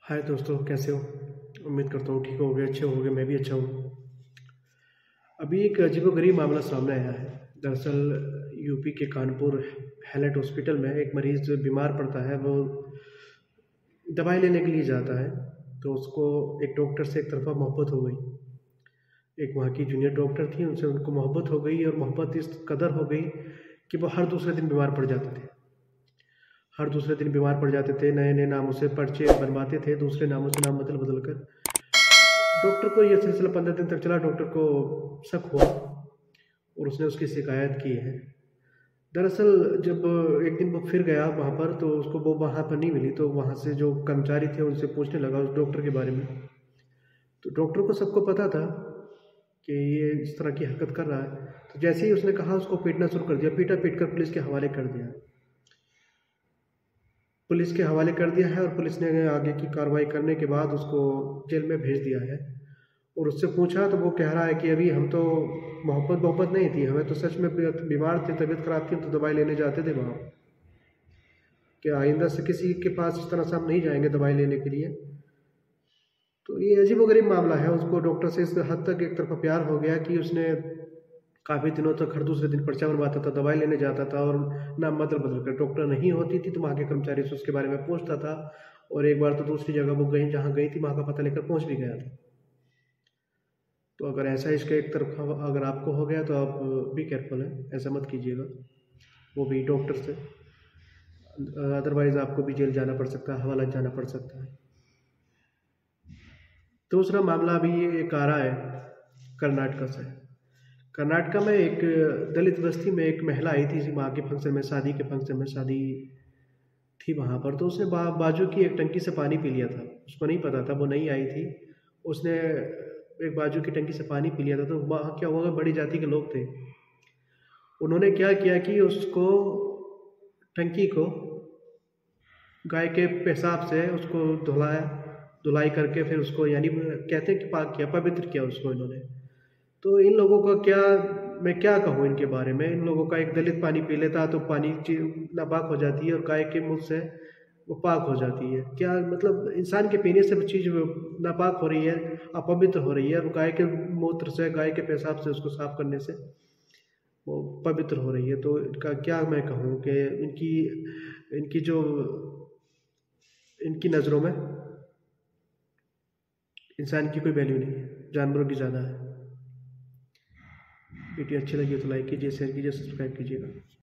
हाय दोस्तों, कैसे हो? उम्मीद करता हूँ ठीक होगे, अच्छे होगे। मैं भी अच्छा हूँ। अभी एक अजीबोगरीब मामला सामने आया है। दरअसल यूपी के कानपुर हैलेट हॉस्पिटल में एक मरीज़ बीमार पड़ता है। वो दवाई लेने के लिए जाता है, तो उसको एक डॉक्टर से एक तरफ़ा मोहब्बत हो गई। एक वहाँ की जूनियर डॉक्टर थी, उनसे उनको मोहब्बत हो गई, और मोहब्बत इस कदर हो गई कि वो हर दूसरे दिन बीमार पड़ जाते थे। हर दूसरे दिन बीमार पड़ जाते थे, नए-नए नामों से पर्चे बनवाते थे, दूसरे नामों से नाम बदल-बदल कर। डॉक्टर को ये सिलसिला 15 दिन तक चला। डॉक्टर को शक हुआ और उसने उसकी शिकायत की है। दरअसल जब एक दिन वो फिर गया वहाँ पर, तो उसको वो वहाँ पर नहीं मिली, तो वहाँ से जो कर्मचारी थे उनसे पूछने लगा उस डॉक्टर के बारे में। तो डॉक्टर को सबको पता था कि ये इस तरह की हरकत कर रहा है। तो जैसे ही उसने कहा, उसको पीटना शुरू कर दिया, पीटा-पीट कर पुलिस के हवाले कर दिया। पुलिस के हवाले कर दिया है, और पुलिस ने आगे की कार्रवाई करने के बाद उसको जेल में भेज दिया है। और उससे पूछा तो वो कह रहा है कि अभी हम तो मोहब्बत नहीं थी, हमें तो सच में बीमार थे, तबीयत ख़राब थी, तो दवाई लेने जाते थे वहाँ। कि आइंदा से किसी के पास इस तरह से हम नहीं जाएंगे दवाई लेने के लिए। तो ये अजीबोगरीब मामला है। उसको डॉक्टर से इस हद तक एक तरफा प्यार हो गया कि उसने काफ़ी दिनों तक हर दूसरे दिन पर्चा बनवाता था, दवाई लेने जाता था, और नाम बदल कर डॉक्टर नहीं होती थी तो वहाँ के कर्मचारी से उसके बारे में पूछता था। और एक बार तो दूसरी जगह वो गई, जहाँ गई थी वहाँ का पता लेकर पहुँच भी गया था। तो अगर ऐसा इश्क एक तरफ़ा अगर आपको हो गया, तो आप बी केयरफुल हैं, ऐसा मत कीजिएगा, वो भी डॉक्टर से। अदरवाइज़ आपको भी जेल जाना पड़ सकता है, हवालात जाना पड़ सकता है। दूसरा मामला अभी ये एक आ रहा है कर्नाटक से। कर्नाटक में एक दलित बस्ती में एक महिला आई थी वहाँ के फंक्शन में, शादी के फंक्शन में, शादी थी वहाँ पर। तो उसने बाजू की एक टंकी से पानी पी लिया था। उसको नहीं पता था, वो नई आई थी। उसने एक बाजू की टंकी से पानी पी लिया था। तो वहाँ क्या हुआ, बड़ी जाति के लोग थे, उन्होंने क्या किया कि उसको टंकी को गाय के पेशाब से उसको धुलाया, धुलाई करके फिर उसको, यानी कहते हैं कि पाक किया, पवित्र किया उसको इन्होंने। तो इन लोगों का क्या, मैं क्या कहूँ इनके बारे में। इन लोगों का, एक दलित पानी पी लेता है तो पानी नापाक हो जाती है, और गाय के मुँह से वो पाक हो जाती है। क्या मतलब, इंसान के पीने से चीज़ नापाक हो रही है, अपवित्र हो रही है, और गाय के मूत्र से, गाय के पेशाब से उसको साफ करने से वो पवित्र हो रही है। तो इनका क्या मैं कहूँ कि इनकी इनकी जो इनकी नज़रों में इंसान की कोई वैल्यू नहीं है, जानवरों की ज़्यादा है। वीडियो अच्छी लगी तो लाइक कीजिए, शेयर कीजिए, सब्सक्राइब कीजिएगा।